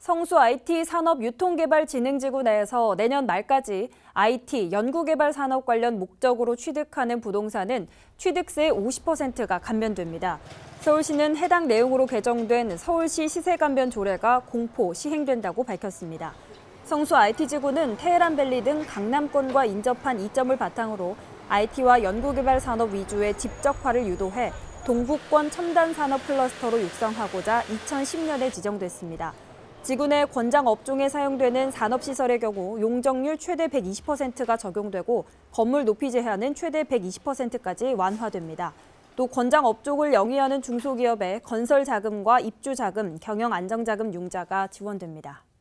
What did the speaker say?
성수 IT 산업유통개발진흥지구 내에서 내년 말까지 IT, 연구개발 산업 관련 목적으로 취득하는 부동산은 취득세의 50%가 감면됩니다. 서울시는 해당 내용으로 개정된 서울시 시세감면 조례가 공포 시행된다고 밝혔습니다. 성수 IT지구는 테헤란밸리 등 강남권과 인접한 이점을 바탕으로 IT와 연구개발 산업 위주의 집적화를 유도해 동북권 첨단 산업 클러스터로 육성하고자 2010년에 지정됐습니다. 지구 내 권장 업종에 사용되는 산업시설의 경우 용적률 최대 120%가 적용되고 건물 높이 제한은 최대 120%까지 완화됩니다. 또 권장 업종을 영위하는 중소기업에 건설 자금과 입주 자금, 경영 안정 자금 융자가 지원됩니다.